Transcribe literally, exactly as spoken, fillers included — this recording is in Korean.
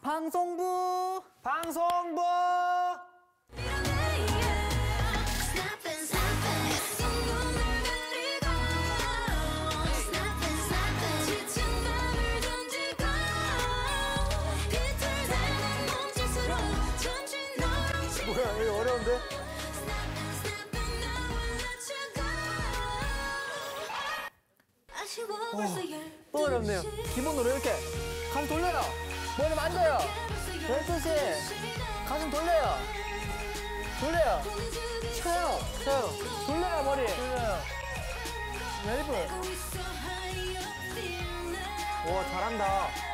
방송부 방송부 뭐야 이거 어려운데? 어, 또 어렵네요. 기본으로 이렇게 가슴 돌려요. 머리 만져요. 열두 시 가슴 돌려요. 돌려요. 쳐요. 쳐요. 돌려요 머리. 돌려요. 웨이브. 와 잘한다.